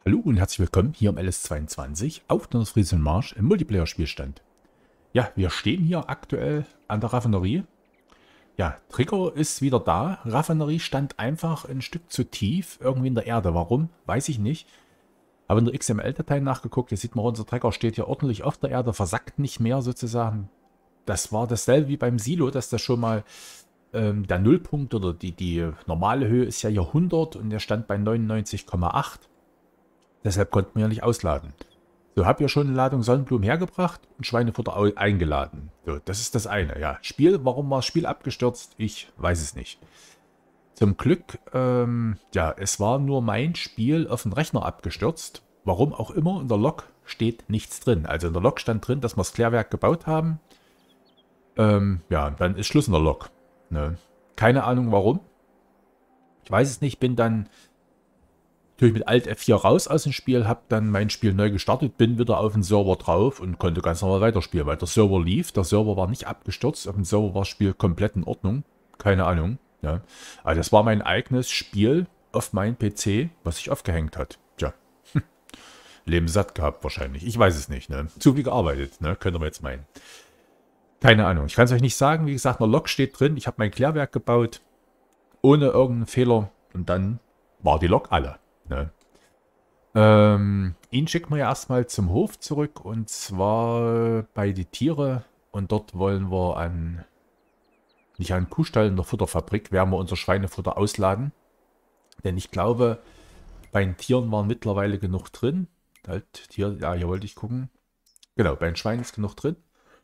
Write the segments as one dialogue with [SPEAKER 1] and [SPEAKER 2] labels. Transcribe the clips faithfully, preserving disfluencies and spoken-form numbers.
[SPEAKER 1] Hallo und herzlich willkommen hier im L S zweiundzwanzig auf der Friesen Marsch im Multiplayer-Spielstand. Ja, wir stehen hier aktuell an der Raffinerie. Ja, Trigger ist wieder da. Raffinerie stand einfach ein Stück zu tief irgendwie in der Erde. Warum? Weiß ich nicht. Habe in der X M L-Datei nachgeguckt. Hier sieht man, unser Trecker steht hier ordentlich auf der Erde, versackt nicht mehr sozusagen. Das war dasselbe wie beim Silo, dass das schon mal ähm, der Nullpunkt oder die, die normale Höhe ist ja hier hundert und der stand bei neunundneunzig Komma acht. Deshalb konnten wir ja nicht ausladen. So, habe ja schon eine Ladung Sonnenblumen hergebracht und Schweinefutter au- eingeladen. So, das ist das eine. Ja, Spiel, warum war das Spiel abgestürzt? Ich weiß es nicht. Zum Glück, ähm, ja, es war nur mein Spiel auf den Rechner abgestürzt. Warum auch immer, in der Log steht nichts drin. Also in der Log stand drin, dass wir das Klärwerk gebaut haben. Ähm, ja, dann ist Schluss in der Log. Ne? Keine Ahnung warum. Ich weiß es nicht, bin dann natürlich mit Alt F vier raus aus dem Spiel, habe dann mein Spiel neu gestartet, bin wieder auf den Server drauf und konnte ganz normal weiterspielen, weil der Server lief, der Server war nicht abgestürzt, auf dem Server war das Spiel komplett in Ordnung, keine Ahnung. Ja. Also das war mein eigenes Spiel auf meinem P C, was sich aufgehängt hat. Tja, Leben satt gehabt wahrscheinlich, ich weiß es nicht, ne? Zu viel gearbeitet, ne? Könnt ihr jetzt meinen. Keine Ahnung, ich kann es euch nicht sagen, wie gesagt, eine Log steht drin, ich habe mein Klärwerk gebaut, ohne irgendeinen Fehler und dann war die Log alle. Ne? Ähm, ihn schicken wir ja erstmal zum Hof zurück und zwar bei die Tiere und dort wollen wir an, nicht an den Kuhstall in der Futterfabrik, werden wir unser Schweinefutter ausladen. Denn ich glaube, bei den Tieren waren mittlerweile genug drin. Halt, Tier, ja, hier wollte ich gucken. Genau, bei den Schweinen ist genug drin.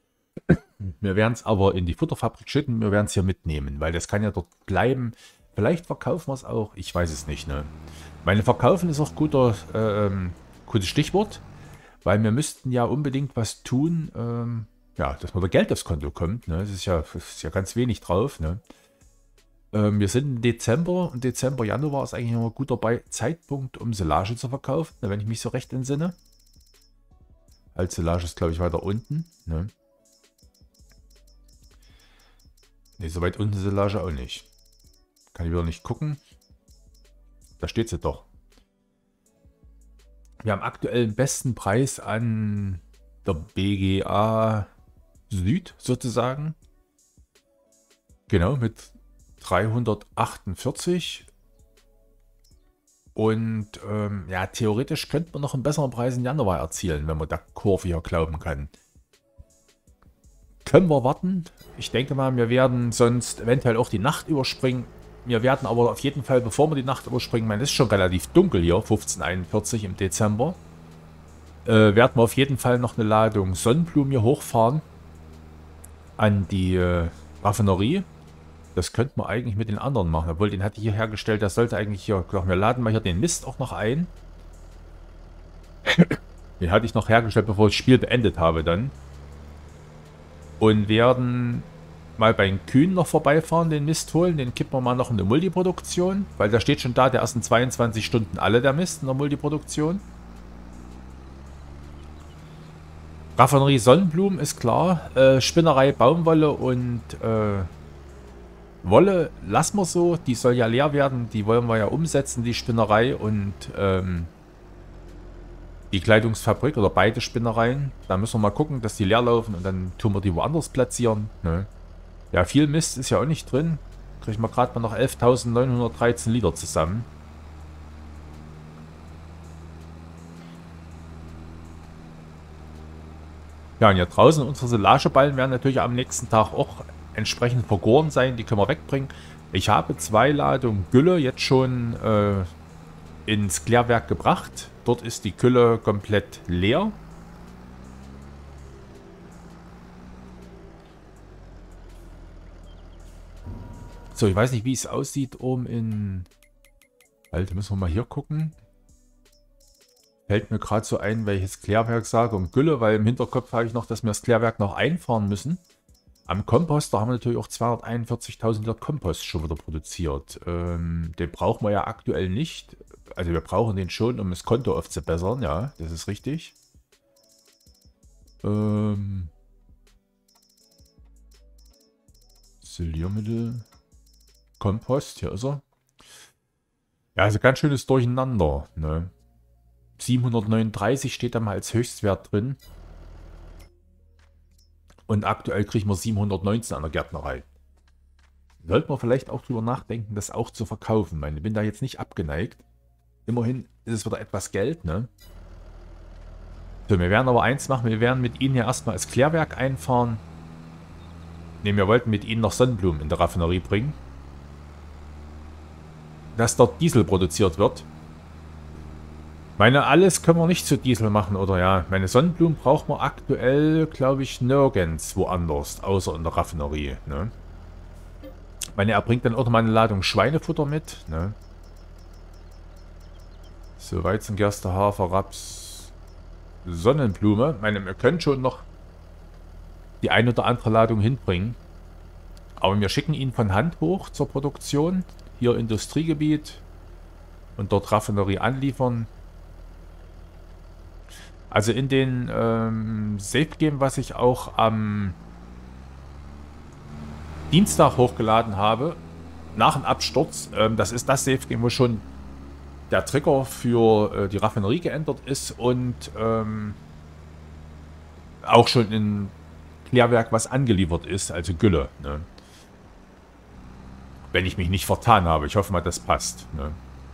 [SPEAKER 1] Wir werden es aber in die Futterfabrik schicken, wir werden es hier mitnehmen, weil das kann ja dort bleiben. Vielleicht verkaufen wir es auch, ich weiß es nicht. Ne? Meine verkaufen ist auch guter, ähm, gutes Stichwort, weil wir müssten ja unbedingt was tun, ähm, ja, dass mal da Geld aufs Konto kommt. Ne? Das ist ja, das ist ja ganz wenig drauf. Ne? Ähm, wir sind im Dezember und Dezember, Januar ist eigentlich noch ein guter Bei Zeitpunkt, um Silage zu verkaufen, ne, wenn ich mich so recht entsinne. Als Silage ist, glaube ich, weiter unten. Ne? Ne, so weit unten Silage auch nicht. Kann ich wieder nicht gucken. Da steht sie doch. Wir haben aktuell den besten Preis an der B G A Süd sozusagen. Genau, mit dreihundertachtundvierzig. Und ähm, ja, theoretisch könnte man noch einen besseren Preis im Januar erzielen, wenn man der Kurve hier glauben kann. Können wir warten? Ich denke mal, wir werden sonst eventuell auch die Nacht überspringen. Wir werden aber auf jeden Fall, bevor wir die Nacht überspringen, man ist schon relativ dunkel hier, fünfzehn Uhr einundvierzig im Dezember, äh, werden wir auf jeden Fall noch eine Ladung Sonnenblumen hier hochfahren an die äh, Raffinerie. Das könnte man eigentlich mit den anderen machen. Obwohl, den hatte ich hier hergestellt, der sollte eigentlich hier, wir laden mal hier den Mist auch noch ein. Den hatte ich noch hergestellt, bevor ich das Spiel beendet habe dann. Und werden mal bei den Kühen noch vorbeifahren, den Mist holen. Den kippen wir mal noch in eine Multiproduktion. Weil da steht schon da, der ersten zweiundzwanzig Stunden alle der Mist in der Multiproduktion. Raffinerie Sonnenblumen ist klar. Äh, Spinnerei Baumwolle und äh, Wolle lassen wir so. Die soll ja leer werden. Die wollen wir ja umsetzen, die Spinnerei und ähm, die Kleidungsfabrik oder beide Spinnereien. Da müssen wir mal gucken, dass die leer laufen und dann tun wir die woanders platzieren. Ne? Ja, viel Mist ist ja auch nicht drin. Kriegen wir gerade mal noch elftausendneunhundertdreizehn Liter zusammen. Ja, und hier draußen unsere Silageballen werden natürlich am nächsten Tag auch entsprechend vergoren sein. Die können wir wegbringen. Ich habe zwei Ladungen Gülle jetzt schon äh, ins Klärwerk gebracht. Dort ist die Gülle komplett leer. So, ich weiß nicht, wie es aussieht oben in... Alter, müssen wir mal hier gucken. Fällt mir gerade so ein, welches Klärwerk sage und Gülle, weil im Hinterkopf habe ich noch, dass wir das Klärwerk noch einfahren müssen. Am Komposter haben wir natürlich auch zweihunderteinundvierzigtausend Liter Kompost schon wieder produziert. Ähm, den brauchen wir ja aktuell nicht. Also wir brauchen den schon, um das Konto aufzubessern, ja, das ist richtig. Ähm, Siliermittel. Kompost, hier ist er. Ja, also ganz schönes Durcheinander, ne? siebenhundertneununddreißig steht da mal als Höchstwert drin. Und aktuell kriegen wir siebenhundertneunzehn an der Gärtnerei. Sollte man vielleicht auch drüber nachdenken, das auch zu verkaufen. Ich meine, ich bin da jetzt nicht abgeneigt. Immerhin ist es wieder etwas Geld, ne? So, wir werden aber eins machen. Wir werden mit Ihnen hier erstmal als Klärwerk einfahren. Ne, wir wollten mit Ihnen noch Sonnenblumen in der Raffinerie bringen. Dass dort Diesel produziert wird. Ich meine, alles können wir nicht zu Diesel machen, oder ja? Meine Sonnenblumen brauchen wir aktuell, glaube ich, nirgends woanders, außer in der Raffinerie, ne? Ich meine, er bringt dann auch noch mal eine Ladung Schweinefutter mit, ne? So, Weizen, Gerste, Hafer, Raps, Sonnenblume. Ich meine, wir können schon noch die ein oder andere Ladung hinbringen. Aber wir schicken ihn von Hand hoch zur Produktion. Hier Industriegebiet. Und dort Raffinerie anliefern. Also in den ähm, Safe-Game, was ich auch am Dienstag hochgeladen habe, nach dem Absturz, ähm, das ist das Safe-Game, wo schon der Trigger für äh, die Raffinerie geändert ist und ähm, auch schon in Klärwerk was angeliefert ist, also Gülle, ne? Wenn ich mich nicht vertan habe. Ich hoffe mal, das passt, ne?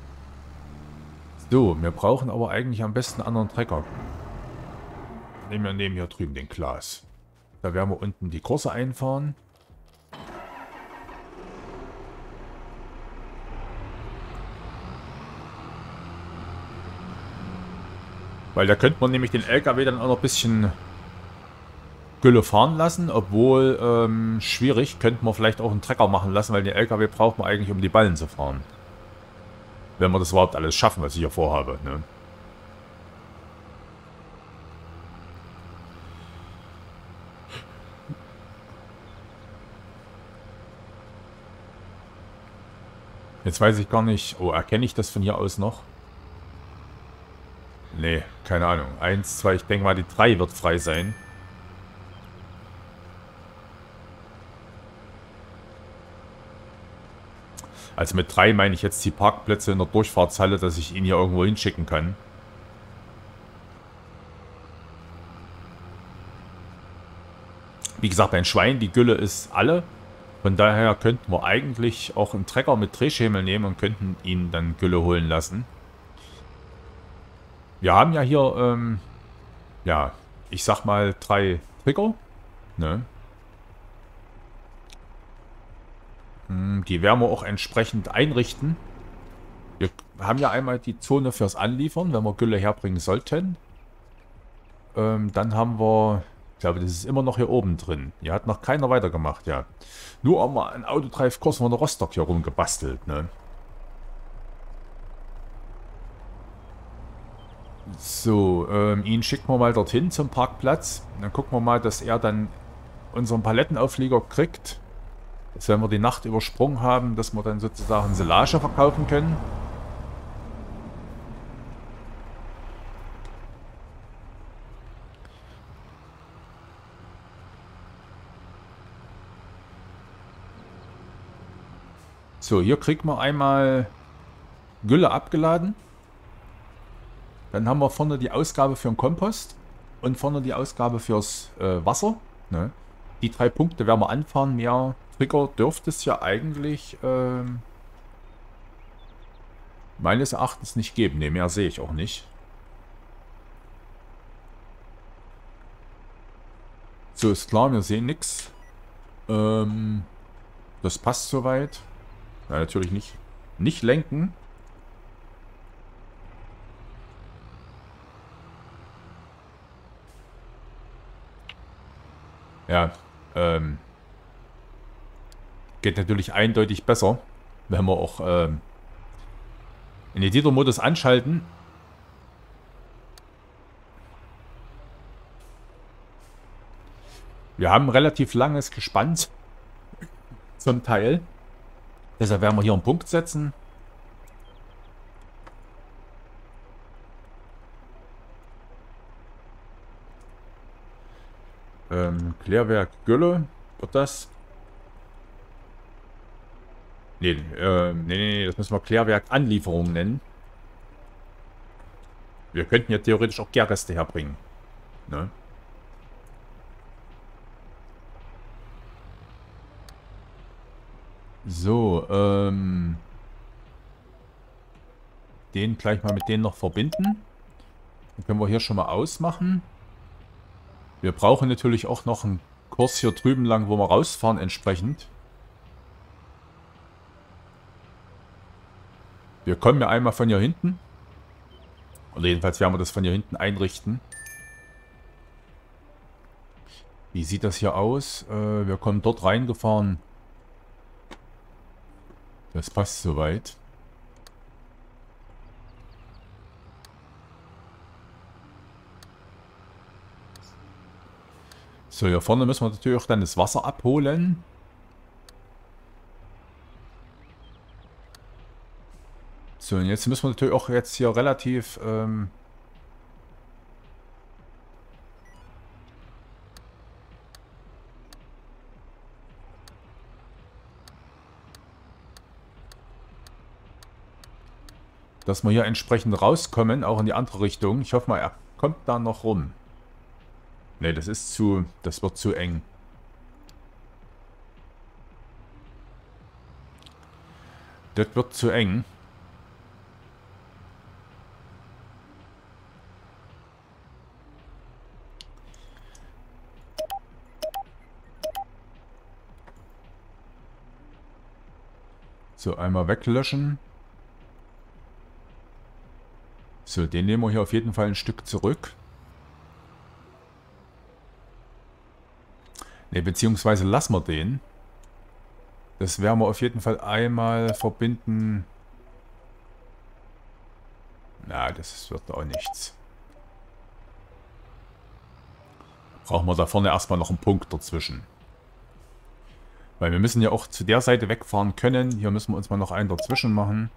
[SPEAKER 1] So, wir brauchen aber eigentlich am besten einen anderen Trecker. Nehmen wir nehmen hier drüben den Glas. Da werden wir unten die Kurse einfahren. Weil da könnte man nämlich den L K W dann auch noch ein bisschen Gülle fahren lassen. Obwohl, ähm, schwierig, könnte man vielleicht auch einen Trecker machen lassen, weil den L K W braucht man eigentlich, um die Ballen zu fahren. Wenn wir das überhaupt alles schaffen, was ich hier vorhabe, ne? Jetzt weiß ich gar nicht. Oh, erkenne ich das von hier aus noch? Nee, keine Ahnung. Eins, zwei, ich denke mal, die drei wird frei sein. Also mit drei meine ich jetzt die Parkplätze in der Durchfahrtshalle, dass ich ihn hier irgendwo hinschicken kann. Wie gesagt, ein Schwein, die Gülle ist alle. Von daher könnten wir eigentlich auch einen Trecker mit Drehschemel nehmen und könnten ihn dann Gülle holen lassen. Wir haben ja hier, ähm, ja, ich sag mal drei Trigger, ne? Die werden wir auch entsprechend einrichten. Wir haben ja einmal die Zone fürs Anliefern, wenn wir Gülle herbringen sollten. Ähm, dann haben wir, ich glaube, das ist immer noch hier oben drin. Hier hat noch keiner weitergemacht, ja. Nur auch mal ein Autodrive-Kurs von der Rostock hier rumgebastelt, ne? So, ähm, ihn schicken wir mal dorthin zum Parkplatz. Dann gucken wir mal, dass er dann unseren Palettenauflieger kriegt. Dass, wenn wir die Nacht übersprungen haben, dass wir dann sozusagen Silage verkaufen können. So, hier kriegen wir einmal Gülle abgeladen. Dann haben wir vorne die Ausgabe für den Kompost und vorne die Ausgabe fürs äh, Wasser, ne? Die drei Punkte werden wir anfahren. Mehr Trigger dürfte es ja eigentlich ähm, meines Erachtens nicht geben. Ne, mehr sehe ich auch nicht. So, ist klar, wir sehen nichts. Ähm, das passt soweit. Ja, natürlich nicht. Nicht lenken. Ja, ähm, geht natürlich eindeutig besser, wenn wir auch ähm, in den Editor-Modus anschalten. Wir haben relativ langes Gespann zum Teil. Deshalb werden wir hier einen Punkt setzen. Ähm, Klärwerk Gülle wird das. Nee, äh, nee, nee, das müssen wir Klärwerk Anlieferung nennen. Wir könnten ja theoretisch auch Gärreste herbringen. Ne? So, ähm... den gleich mal mit denen noch verbinden. Dann können wir hier schon mal ausmachen. Wir brauchen natürlich auch noch einen Kurs hier drüben lang, wo wir rausfahren entsprechend. Wir kommen ja einmal von hier hinten. Oder jedenfalls werden wir das von hier hinten einrichten. Wie sieht das hier aus? Äh, wir kommen dort reingefahren. Das passt soweit. So, hier vorne müssen wir natürlich auch dann das Wasser abholen. So, und jetzt müssen wir natürlich auch jetzt hier relativ... Ähm dass wir hier entsprechend rauskommen, auch in die andere Richtung. Ich hoffe mal, er kommt da noch rum. Ne, das ist zu... Das wird zu eng. Das wird zu eng. So, einmal weglöschen. So, den nehmen wir hier auf jeden Fall ein Stück zurück. Ne, beziehungsweise lassen wir den. Das werden wir auf jeden Fall einmal verbinden. Na, das wird auch nichts. Brauchen wir da vorne erstmal noch einen Punkt dazwischen. Weil wir müssen ja auch zu der Seite wegfahren können. Hier müssen wir uns mal noch einen dazwischen machen.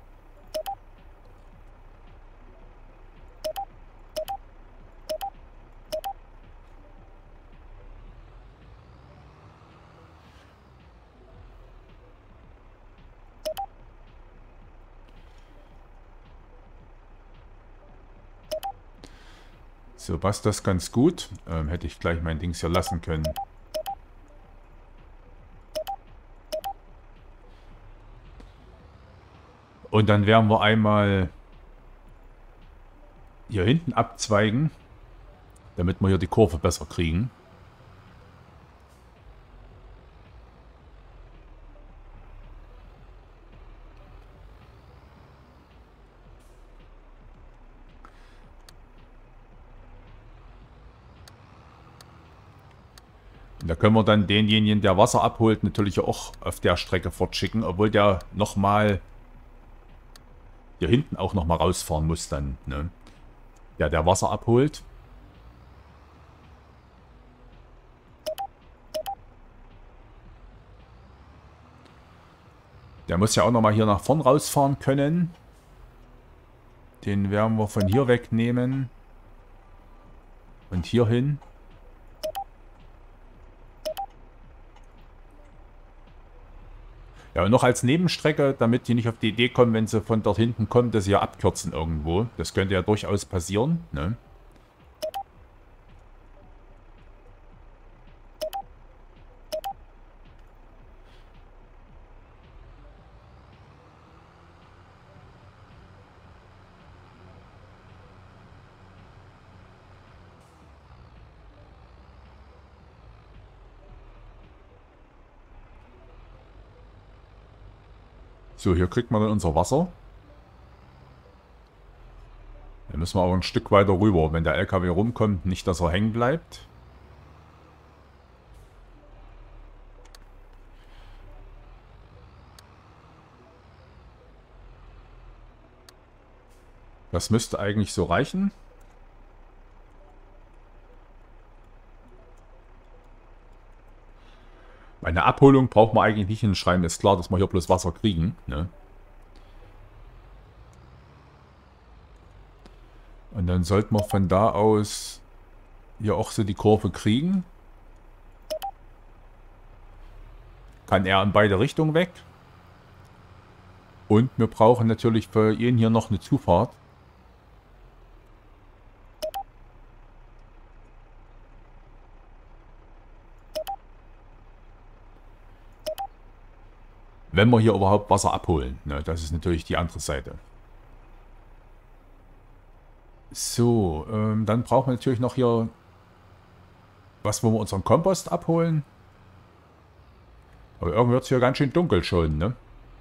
[SPEAKER 1] So, passt das ganz gut. Ähm, hätte ich gleich mein Dings hier lassen können. Und dann werden wir einmal hier hinten abzweigen, damit wir hier die Kurve besser kriegen. Da können wir dann denjenigen, der Wasser abholt, natürlich auch auf der Strecke fortschicken, obwohl der nochmal hier hinten auch nochmal rausfahren muss dann, ne? Der, der Wasser abholt. Der muss ja auch nochmal hier nach vorn rausfahren können. Den werden wir von hier wegnehmen. Und hier hin. Ja, und noch als Nebenstrecke, damit die nicht auf die Idee kommen, wenn sie von dort hinten kommen, dass sie ja abkürzen irgendwo. Das könnte ja durchaus passieren, ne? So, hier kriegt man dann unser Wasser. Dann müssen wir aber ein Stück weiter rüber, wenn der L K W rumkommt, nicht, dass er hängen bleibt. Das müsste eigentlich so reichen. Bei einer Abholung braucht man eigentlich nicht hinschreiben. Ist klar, dass wir hier bloß Wasser kriegen, ne? Und dann sollten wir von da aus hier auch so die Kurve kriegen. Kann er in beide Richtungen weg. Und wir brauchen natürlich für ihn hier noch eine Zufahrt. Wenn wir hier überhaupt Wasser abholen. Ne, das ist natürlich die andere Seite. So, ähm, dann brauchen wir natürlich noch hier was, wo wir unseren Kompost abholen. Aber irgendwie wird es hier ganz schön dunkel schon, ne?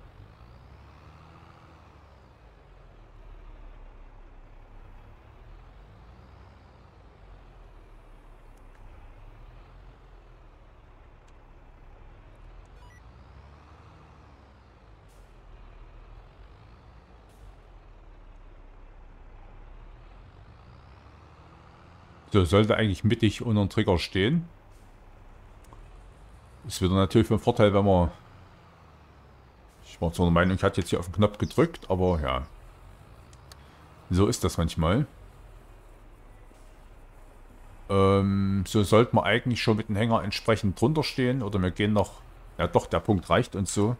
[SPEAKER 1] So, sollte eigentlich mittig unter dem Trigger stehen. Ist wieder natürlich von Vorteil, wenn man... Ich war zwar der Meinung, ich hatte jetzt hier auf den Knopf gedrückt, aber ja. So ist das manchmal. Ähm, so sollte man eigentlich schon mit dem Hänger entsprechend drunter stehen. Oder wir gehen noch... Ja doch, der Punkt reicht uns so.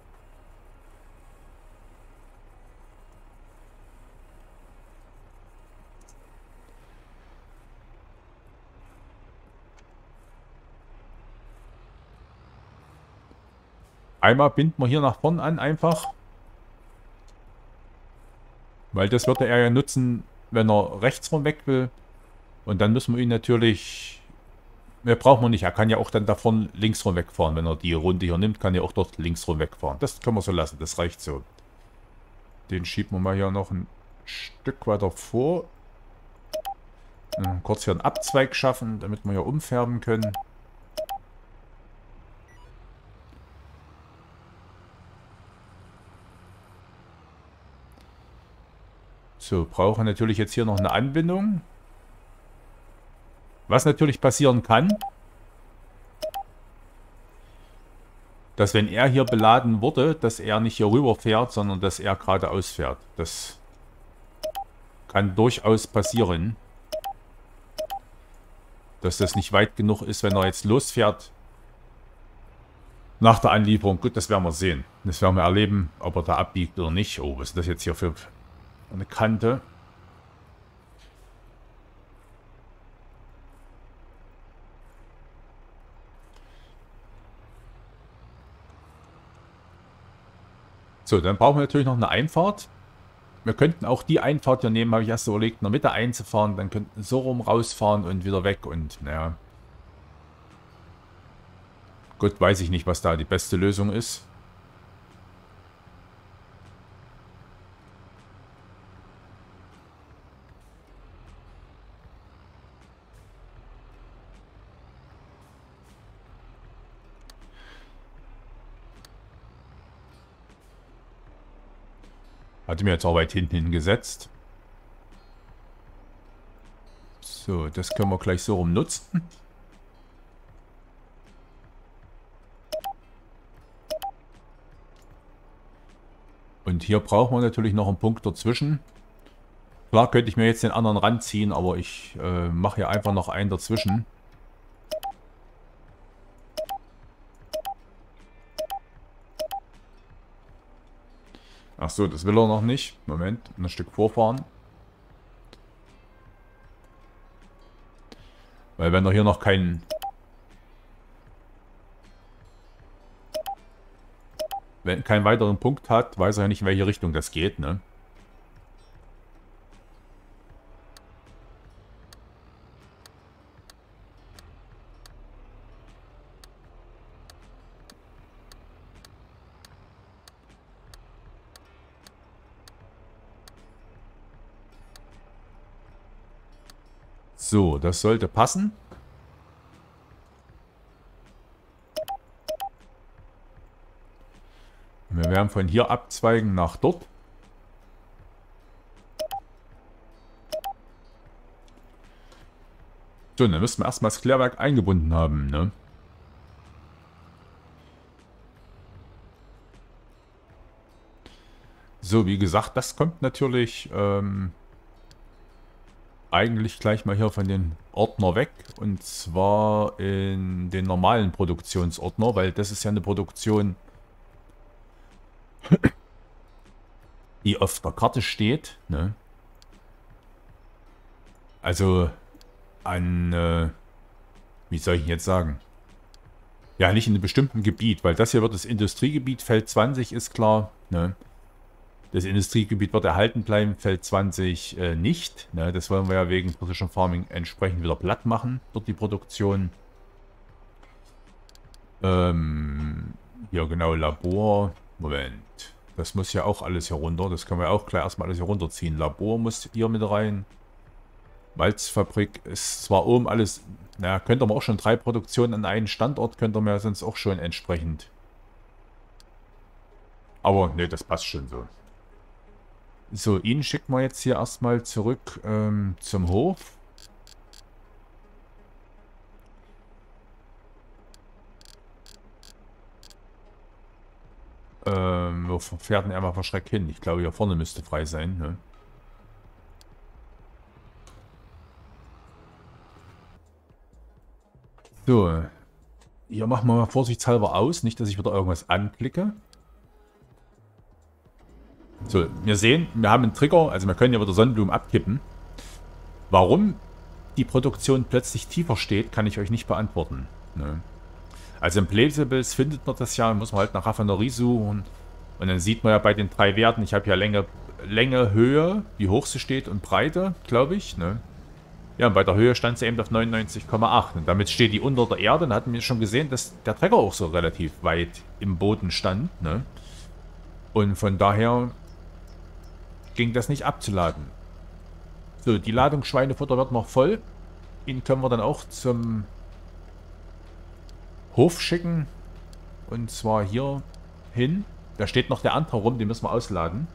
[SPEAKER 1] Einmal binden wir hier nach vorn an einfach. Weil das würde er ja nutzen, wenn er rechts rum weg will. Und dann müssen wir ihn natürlich... Mehr brauchen wir nicht. Er kann ja auch dann davon links rum wegfahren. Wenn er die Runde hier nimmt, kann er auch dort links rum wegfahren. Das können wir so lassen. Das reicht so. Den schieben wir mal hier noch ein Stück weiter vor. Kurz hier einen Abzweig schaffen, damit wir hier umfärben können. So, brauchen natürlich jetzt hier noch eine Anbindung. Was natürlich passieren kann, dass wenn er hier beladen wurde, dass er nicht hier rüber fährt, sondern dass er geradeaus fährt. Das kann durchaus passieren. Dass das nicht weit genug ist, wenn er jetzt losfährt. Nach der Anlieferung. Gut, das werden wir sehen. Das werden wir erleben, ob er da abbiegt oder nicht. Oh, was ist das jetzt hier für eine Kante? So, dann brauchen wir natürlich noch eine Einfahrt. Wir könnten auch die Einfahrt hier nehmen, habe ich erst so überlegt, in der Mitte einzufahren. Dann könnten so rum rausfahren und wieder weg und naja. Gut, weiß ich nicht, was da die beste Lösung ist. Hatte mir jetzt auch weit hinten hingesetzt. So, das können wir gleich so rum nutzen. Und hier brauchen wir natürlich noch einen Punkt dazwischen. Klar könnte ich mir jetzt den anderen ranziehen, aber ich äh, mache hier einfach noch einen dazwischen. Ach so, das will er noch nicht. Moment, ein Stück vorfahren. Weil wenn er hier noch keinen... Wenn keinen weiteren Punkt hat, weiß er ja nicht, in welche Richtung das geht, ne? So, das sollte passen. Wir werden von hier abzweigen nach dort. So, dann müssten wir erstmal das Klärwerk eingebunden haben, ne? So, wie gesagt, das kommt natürlich ähm, eigentlich gleich mal hier von den Ordner weg. Und zwar in den normalen Produktionsordner, weil das ist ja eine Produktion, die auf der Karte steht, ne? Also an, äh, wie soll ich jetzt sagen? Ja, nicht in einem bestimmten Gebiet, weil das hier wird das Industriegebiet, Feld zwanzig ist klar, ne? Das Industriegebiet wird erhalten bleiben, Feld zwanzig äh, nicht. Ne? Das wollen wir ja wegen Precision Farming entsprechend wieder platt machen, dort die Produktion. Ähm, hier genau, Labor. Moment. Das muss ja auch alles hier runter. Das können wir auch gleich erstmal alles hier runterziehen. Labor muss hier mit rein. Malzfabrik ist zwar oben alles... Naja, könnte man auch schon drei Produktionen an einen Standort, könnte man ja sonst auch schon entsprechend. Aber ne, das passt schon so. So, ihn schicken wir jetzt hier erstmal zurück ähm, zum Hof. Ähm, wo fährt denn er mal verschreckt hin? Ich glaube, hier vorne müsste frei sein, ne? So, hier machen wir mal vorsichtshalber aus, nicht, dass ich wieder irgendwas anklicke. So, wir sehen, wir haben einen Trigger, also wir können ja wieder Sonnenblumen abkippen. Warum die Produktion plötzlich tiefer steht, kann ich euch nicht beantworten. Ne? Also im Placeables findet man das ja, muss man halt nach Raffinerie suchen. Und dann sieht man ja bei den drei Werten, ich habe ja Länge, Länge, Höhe, wie hoch sie steht und Breite, glaube ich. Ne? Ja, und bei der Höhe stand sie eben auf neunundneunzig Komma acht. Und damit steht die unter der Erde. Und hatten wir schon gesehen, dass der Trecker auch so relativ weit im Boden stand. Ne? Und von daher ging das nicht abzuladen. So, die Ladung Schweinefutter wird noch voll. Ihn können wir dann auch zum Hof schicken. Und zwar hier hin. Da steht noch der andere rum, den müssen wir ausladen.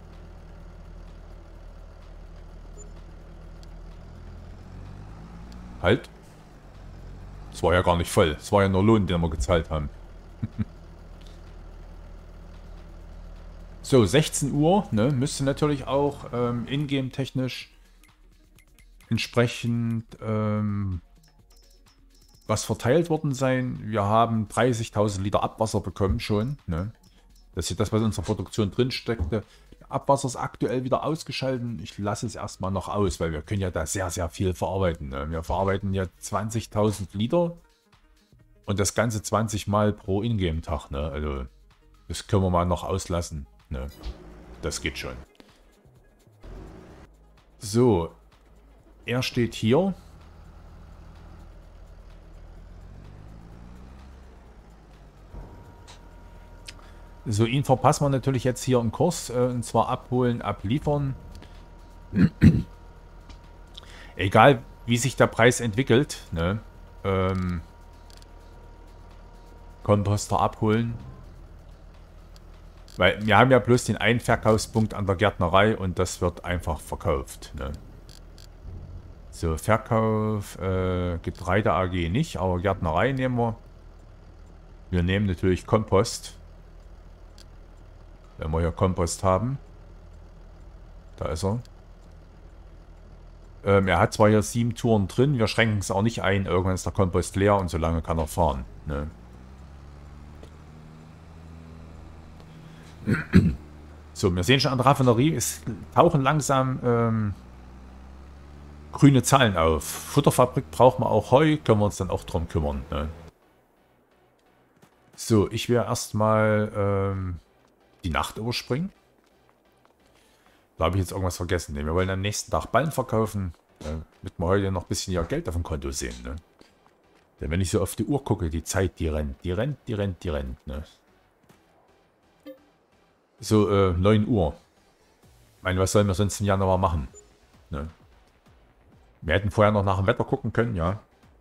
[SPEAKER 1] Halt. Es war ja gar nicht voll. Es war ja nur Lohn, den wir gezahlt haben. So, sechzehn Uhr, ne, müsste natürlich auch ähm, ingame-technisch entsprechend ähm, was verteilt worden sein. Wir haben dreißigtausend Liter Abwasser bekommen schon. Ne? Das ist das, was in unserer Produktion drin steckte. Abwasser ist aktuell wieder ausgeschaltet. Ich lasse es erstmal noch aus, weil wir können ja da sehr, sehr viel verarbeiten. Ne? Wir verarbeiten ja zwanzigtausend Liter und das Ganze zwanzig Mal pro Ingame-Tag. Ne? Also das können wir mal noch auslassen. Ne? Das geht schon. So, er steht hier. So, ihn verpassen wir natürlich jetzt hier im Kurs. Äh, und zwar abholen, abliefern. Egal, wie sich der Preis entwickelt. Ne? Ähm, Komposter abholen. Weil wir haben ja bloß den einen Verkaufspunkt an der Gärtnerei und das wird einfach verkauft. Ne? So, Verkauf, äh, Getreide A G nicht, aber Gärtnerei nehmen wir. Wir nehmen natürlich Kompost. Wenn wir hier Kompost haben. Da ist er. Ähm, er hat zwar hier sieben Touren drin, wir schränken es auch nicht ein. Irgendwann ist der Kompost leer und so lange kann er fahren. Ne? So, wir sehen schon an der Raffinerie, es tauchen langsam ähm, grüne Zahlen auf. Futterfabrik braucht man auch Heu, können wir uns dann auch drum kümmern. Ne? So, ich werde erstmal ähm, die Nacht überspringen. Da habe ich jetzt irgendwas vergessen. Ne? Wir wollen am nächsten Tag Ballen verkaufen, äh, damit wir heute noch ein bisschen ja Geld auf dem Konto sehen. Ne? Denn wenn ich so auf die Uhr gucke, die Zeit, die rennt, die rennt, die rennt, die rennt. Ne? So, äh, neun Uhr. Ich meine, was sollen wir sonst im Januar machen? Ne? Wir hätten vorher noch nach dem Wetter gucken können, ja.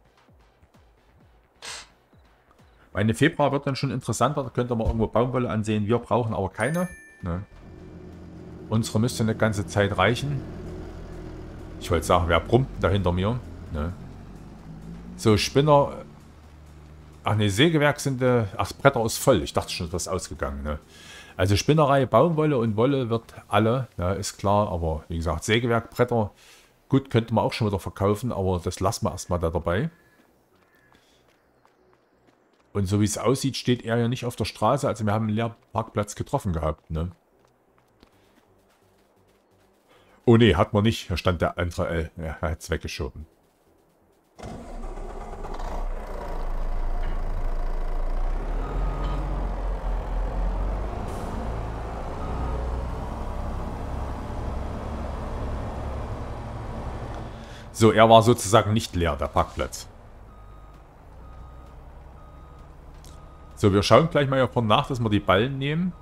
[SPEAKER 1] Meine Februar wird dann schon interessanter. Da könnt ihr mal irgendwo Baumwolle ansehen. Wir brauchen aber keine. Ne? Unsere müsste eine ganze Zeit reichen. Ich wollte sagen, wer brummt da hinter mir? Ne? So, Spinner. Ach ne, Sägewerk sind... Äh, ach, das Bretter ist voll. Ich dachte schon, das ist ausgegangen. Ne? Also Spinnerei, Baumwolle und Wolle wird alle, ja, ist klar. Aber wie gesagt, Sägewerk, Bretter, gut, könnte man auch schon wieder verkaufen. Aber das lassen wir erstmal da dabei. Und so wie es aussieht, steht er ja nicht auf der Straße. Also wir haben einen Leerparkplatz getroffen gehabt. Ne? Oh ne, hat man nicht. Da stand der andere L. Ja, er hat es weggeschoben. So, er war sozusagen nicht leer, der Parkplatz. So, wir schauen gleich mal davon nach, dass wir die Ballen nehmen.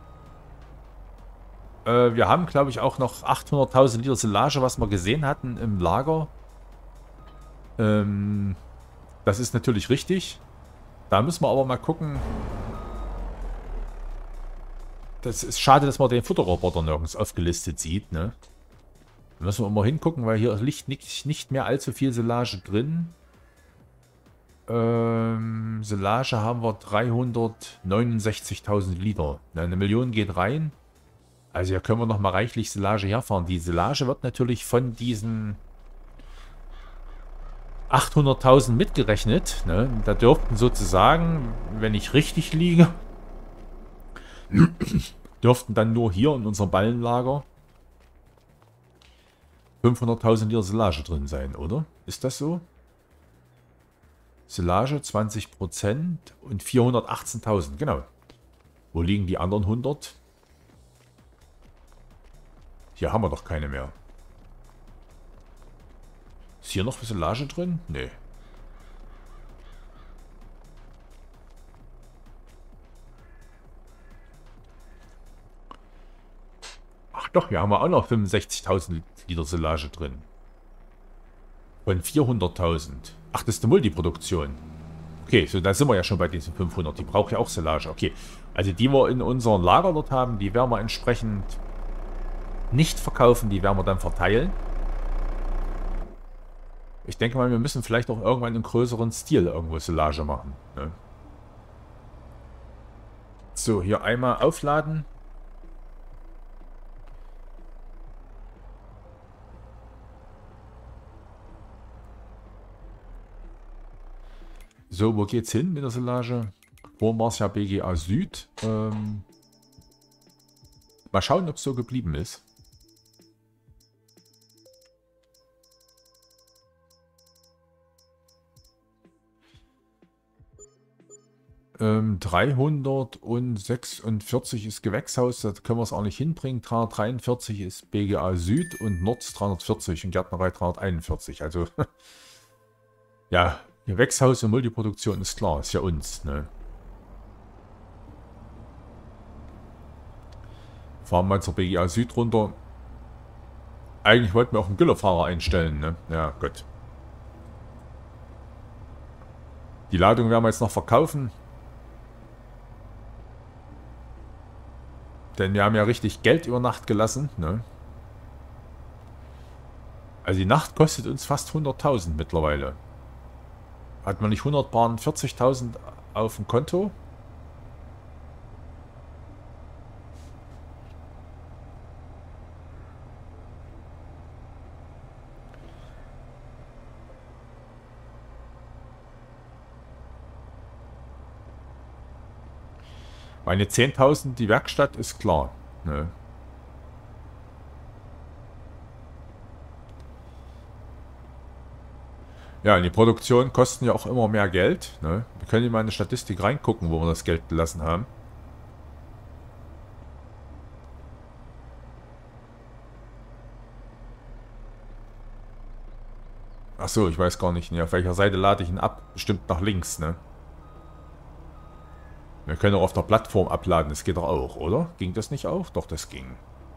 [SPEAKER 1] Äh, wir haben, glaube ich, auch noch achthunderttausend Liter Silage, was wir gesehen hatten im Lager. Ähm, das ist natürlich richtig. Da müssen wir aber mal gucken. Das ist schade, dass man den Futterroboter nirgends aufgelistet sieht, ne? Da müssen wir mal hingucken, weil hier liegt nicht, nicht mehr allzu viel Silage drin. Ähm, Silage haben wir dreihundertneunundsechzigtausend Liter. Na, eine Million geht rein. Also hier können wir noch mal reichlich Silage herfahren. Die Silage wird natürlich von diesen achthunderttausend mitgerechnet. Ne? Da dürften sozusagen, wenn ich richtig liege, dürften dann nur hier in unserem Ballenlager fünfhunderttausend Liter Silage drin sein, oder? Ist das so? Silage zwanzig Prozent und vierhundertachtzehntausend, genau. Wo liegen die anderen hundert? Hier haben wir doch keine mehr. Ist hier noch Silage drin? Nee. Ach doch, hier haben wir auch noch fünfundsechzigtausend Liter Silage drin. Von vierhunderttausend. Ach, das ist eine Multiproduktion. Okay, so da sind wir ja schon bei diesen fünfhundert. Die braucht ja auch Silage. Okay, also die wir in unserem Lager dort haben, die werden wir entsprechend nicht verkaufen. Die werden wir dann verteilen. Ich denke mal, wir müssen vielleicht auch irgendwann im größeren Stil irgendwo Silage machen. Ne? So, hier einmal aufladen. So, wo geht's hin mit der Silage? Vorhin war es ja B G A Süd. Ähm, mal schauen, ob es so geblieben ist. Ähm, dreihundertsechsundvierzig ist Gewächshaus, da können wir es auch nicht hinbringen. dreihundertdreiundvierzig ist B G A Süd und Nord dreihundertvierzig und Gärtnerei dreihunderteinundvierzig. Also, ja, Gewächshaus und Multiproduktion ist klar, ist ja uns, ne? Fahren wir zur B G A Süd runter. Eigentlich wollten wir auch einen Güllerfahrer einstellen, ne? Ja, gut. Die Ladung werden wir jetzt noch verkaufen. Denn wir haben ja richtig Geld über Nacht gelassen, ne? Also die Nacht kostet uns fast hunderttausend mittlerweile. Hat man nicht hundertvierzigtausend auf dem Konto? Meine zehntausend, die Werkstatt ist klar. Ne? Ja, die Produktion kosten ja auch immer mehr Geld. Ne? Wir können in meine Statistik reingucken, wo wir das Geld gelassen haben. Achso, ich weiß gar nicht, ne, auf welcher Seite lade ich ihn ab. Bestimmt nach links, ne? Wir können auch auf der Plattform abladen, das geht doch auch, oder? Ging das nicht auch? Doch, das ging.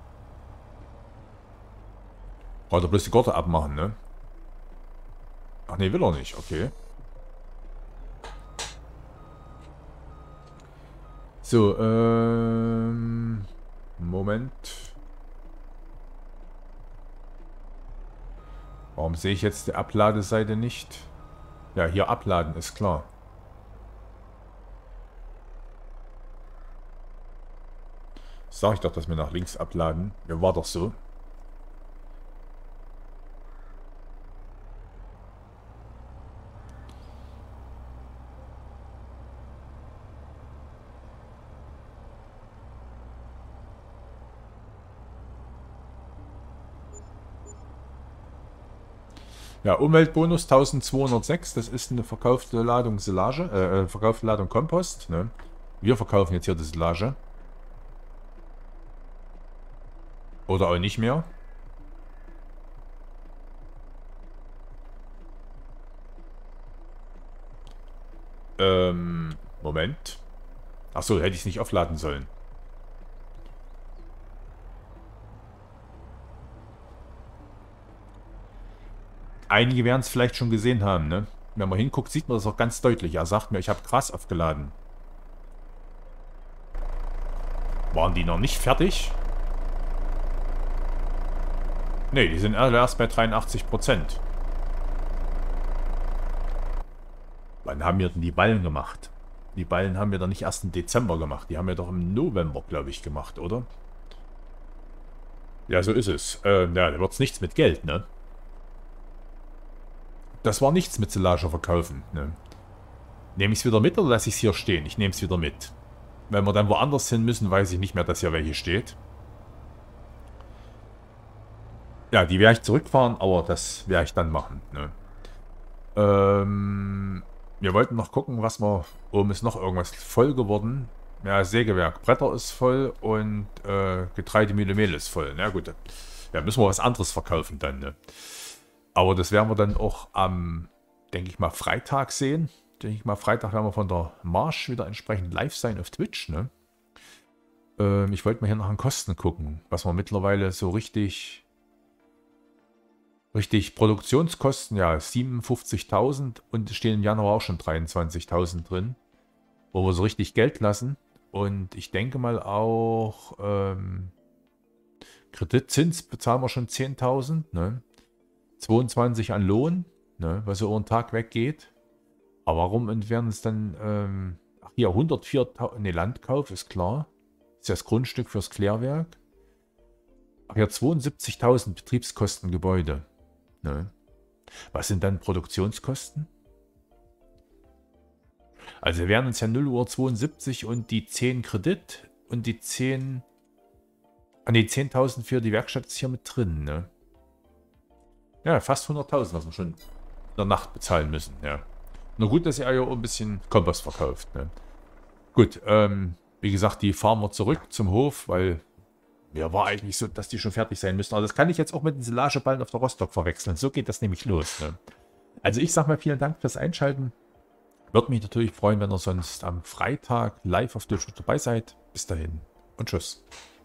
[SPEAKER 1] Braucht er bloß die Gurte abmachen, ne? Ach ne, will er nicht, okay. So, ähm... Moment. Warum sehe ich jetzt die Abladeseite nicht? Ja, hier abladen, ist klar. Sag ich doch, dass wir nach links abladen. Ja, war doch so. Ja, Umweltbonus eintausendzweihundertsechs, das ist eine verkaufte Ladung Silage, äh, verkaufte Ladung Kompost, ne? Wir verkaufen jetzt hier die Silage. Oder auch nicht mehr. Ähm, Moment. Achso, hätte ich es nicht aufladen sollen. Einige werden es vielleicht schon gesehen haben, ne? Wenn man hinguckt, sieht man das auch ganz deutlich. Er sagt mir, ich habe krass aufgeladen. Waren die noch nicht fertig? Ne, die sind alle erst bei dreiundachtzig Prozent. Wann haben wir denn die Ballen gemacht? Die Ballen haben wir doch nicht erst im Dezember gemacht. Die haben wir doch im November, glaube ich, gemacht, oder? Ja, so ist es. Äh, ja, da wird es nichts mit Geld, ne? Das war nichts mit Silage verkaufen, ne? Nehme ich es wieder mit oder lasse ich es hier stehen? Ich nehme es wieder mit. Wenn wir dann woanders hin müssen, weiß ich nicht mehr, dass hier welche steht. Ja, die werde ich zurückfahren, aber das werde ich dann machen, ne? Ähm, wir wollten noch gucken, was wir... Oben ist noch irgendwas voll geworden. Ja, Sägewerk. Bretter ist voll und äh, Getreidemühle Mehl ist voll. Na gut, ja, müssen wir was anderes verkaufen dann, ne? Aber das werden wir dann auch am, denke ich mal, Freitag sehen. Denke ich mal, Freitag werden wir von der Marsch wieder entsprechend live sein auf Twitch, ne? Ähm, ich wollte mal hier nach den Kosten gucken, was wir mittlerweile so richtig... Richtig, Produktionskosten, ja, siebenundfünfzigtausend und es stehen im Januar auch schon dreiundzwanzigtausend drin, wo wir so richtig Geld lassen. Und ich denke mal auch, ähm, Kreditzins bezahlen wir schon zehntausend, ne? zweiundzwanzig an Lohn, ne? Was so über den Tag weggeht. Aber warum werden es dann, ähm, ach hier, hundertviertausend, ne, Landkauf, ist klar. Das ist das Grundstück fürs Klärwerk. Ach ja, zweiundsiebzigtausend Betriebskosten Gebäude. Ne? Was sind dann Produktionskosten? Also wir werden uns ja null Uhr zweiundsiebzig und die zehn Kredit und die zehn... Ah ne, zehntausend für die Werkstatt ist hier mit drin, ne? Ja, fast hunderttausend, was wir schon in der Nacht bezahlen müssen, ja. Nur gut, dass ihr ja auch ein bisschen Kompost verkauft, ne? Gut, ähm, wie gesagt, die fahren wir zurück zum Hof, weil... Ja, war eigentlich so, dass die schon fertig sein müssen. Aber das kann ich jetzt auch mit den Silageballen auf der Rostock verwechseln. So geht das nämlich los. Ne? Also ich sag mal vielen Dank fürs Einschalten. Würde mich natürlich freuen, wenn ihr sonst am Freitag live auf Twitch dabei seid. Bis dahin und tschüss.